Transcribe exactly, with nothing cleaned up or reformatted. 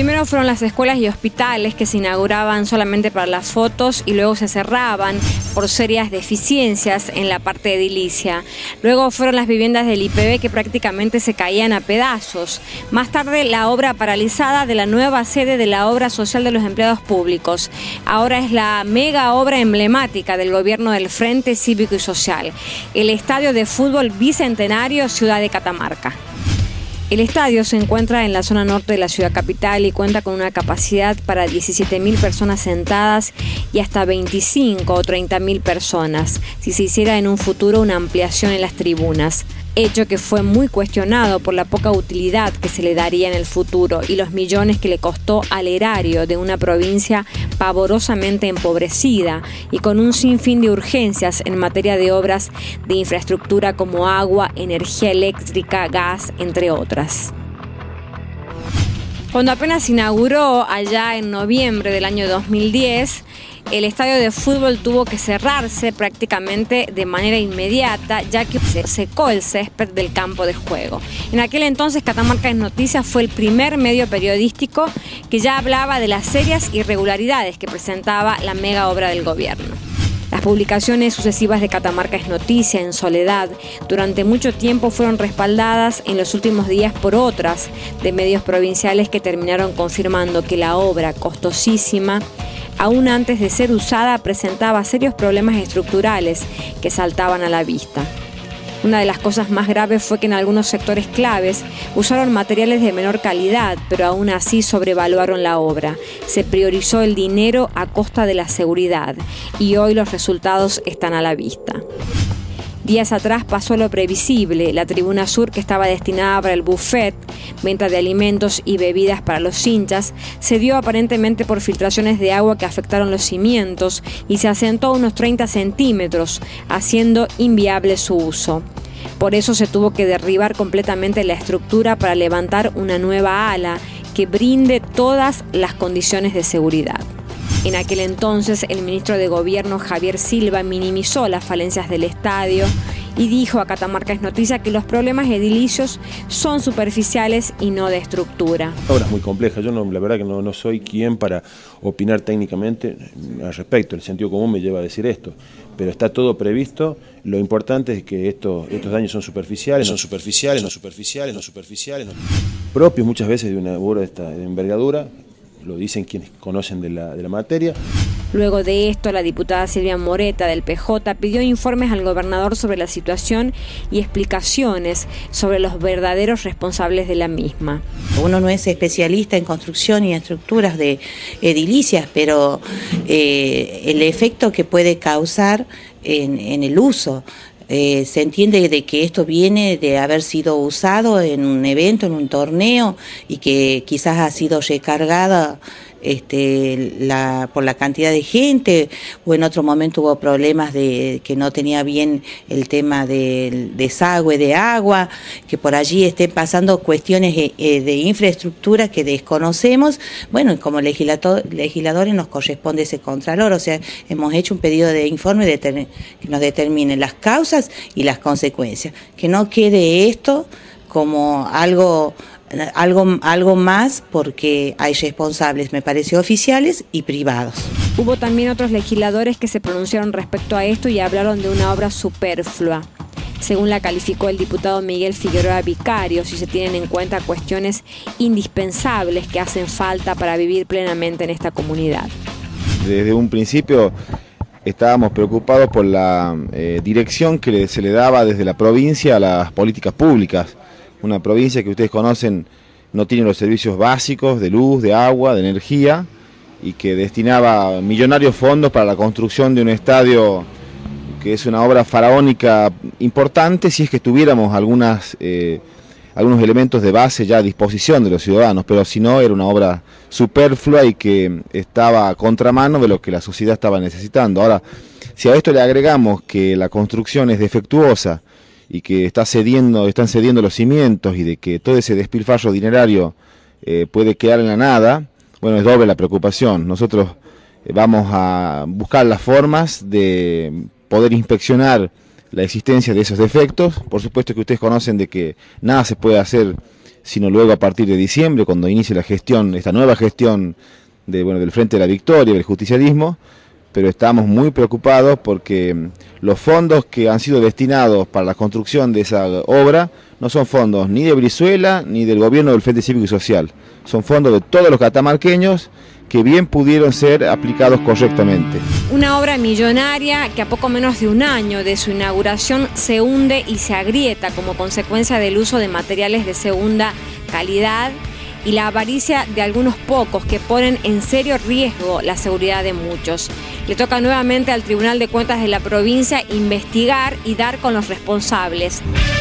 Primero fueron las escuelas y hospitales que se inauguraban solamente para las fotos y luego se cerraban por serias deficiencias en la parte edilicia. Luego fueron las viviendas del I P B que prácticamente se caían a pedazos. Más tarde la obra paralizada de la nueva sede de la obra social de los empleados públicos. Ahora es la mega obra emblemática del gobierno del Frente Cívico y Social, el Estadio de Fútbol Bicentenario Ciudad de Catamarca. El estadio se encuentra en la zona norte de la ciudad capital y cuenta con una capacidad para diecisiete mil personas sentadas y hasta veinticinco o treinta mil personas, si se hiciera en un futuro una ampliación en las tribunas. Hecho que fue muy cuestionado por la poca utilidad que se le daría en el futuro y los millones que le costó al erario de una provincia pavorosamente empobrecida y con un sinfín de urgencias en materia de obras de infraestructura como agua, energía eléctrica, gas, entre otras. Cuando apenas se inauguró allá en noviembre del año dos mil diez, el estadio de fútbol tuvo que cerrarse prácticamente de manera inmediata, ya que se secó el césped del campo de juego. En aquel entonces, Catamarca es Noticia fue el primer medio periodístico que ya hablaba de las serias irregularidades que presentaba la mega obra del gobierno. Las publicaciones sucesivas de Catamarca es Noticia en Soledad durante mucho tiempo fueron respaldadas en los últimos días por otras de medios provinciales que terminaron confirmando que la obra costosísima, aún antes de ser usada, presentaba serios problemas estructurales que saltaban a la vista. Una de las cosas más graves fue que en algunos sectores claves usaron materiales de menor calidad, pero aún así sobrevaluaron la obra. Se priorizó el dinero a costa de la seguridad y hoy los resultados están a la vista. Días atrás pasó lo previsible. La tribuna sur, que estaba destinada para el buffet, venta de alimentos y bebidas para los hinchas, se dio aparentemente por filtraciones de agua que afectaron los cimientos y se asentó a unos treinta centímetros, haciendo inviable su uso. Por eso se tuvo que derribar completamente la estructura para levantar una nueva ala que brinde todas las condiciones de seguridad. En aquel entonces, el ministro de Gobierno, Javier Silva, minimizó las falencias del estadio y dijo a Catamarca es Noticia que los problemas edilicios son superficiales y no de estructura. La obra es muy compleja, yo no, la verdad que no, no soy quien para opinar técnicamente al respecto, el sentido común me lleva a decir esto, pero está todo previsto, lo importante es que esto, estos daños son superficiales, son superficiales, no superficiales, no superficiales, no. propios muchas veces de una obra de esta de envergadura. Lo dicen quienes conocen de la, de la materia. Luego de esto, la diputada Silvia Moreta del P J pidió informes al gobernador sobre la situación y explicaciones sobre los verdaderos responsables de la misma. Uno no es especialista en construcción y estructuras de edilicias, pero eh, el efecto que puede causar en, en el uso. Eh, se entiende de que esto viene de haber sido usado en un evento, en un torneo, y que quizás ha sido recargada este, la, por la cantidad de gente, o en otro momento hubo problemas de que no tenía bien el tema del desagüe de agua, que por allí estén pasando cuestiones eh, de infraestructura que desconocemos. Bueno, como legislador, legisladores nos corresponde ese contralor, o sea, hemos hecho un pedido de informe de que nos determine las causas y las consecuencias, que no quede esto como algo Algo, algo más, porque hay responsables, me parece, oficiales y privados. Hubo también otros legisladores que se pronunciaron respecto a esto y hablaron de una obra superflua. Según la calificó el diputado Miguel Figueroa Vicario, si se tienen en cuenta cuestiones indispensables que hacen falta para vivir plenamente en esta comunidad. Desde un principio estábamos preocupados por la eh, dirección que se le daba desde la provincia a las políticas públicas. Una provincia que ustedes conocen no tiene los servicios básicos de luz, de agua, de energía, y que destinaba millonarios fondos para la construcción de un estadio que es una obra faraónica importante si es que tuviéramos algunas, eh, algunos elementos de base ya a disposición de los ciudadanos, pero si no era una obra superflua y que estaba a contramano de lo que la sociedad estaba necesitando. Ahora, si a esto le agregamos que la construcción es defectuosa, y que está cediendo, están cediendo los cimientos y de que todo ese despilfarro dinerario eh, puede quedar en la nada, bueno, es doble la preocupación. Nosotros eh, vamos a buscar las formas de poder inspeccionar la existencia de esos defectos. Por supuesto que ustedes conocen de que nada se puede hacer sino luego a partir de diciembre, cuando inicie la gestión, esta nueva gestión de, bueno, del Frente de la Victoria, del justicialismo, pero estamos muy preocupados porque los fondos que han sido destinados para la construcción de esa obra no son fondos ni de Brizuela ni del gobierno del Frente Cívico y Social, son fondos de todos los catamarqueños que bien pudieron ser aplicados correctamente. Una obra millonaria que a poco menos de un año de su inauguración se hunde y se agrieta como consecuencia del uso de materiales de segunda calidad y la avaricia de algunos pocos que ponen en serio riesgo la seguridad de muchos. Le toca nuevamente al Tribunal de Cuentas de la provincia investigar y dar con los responsables.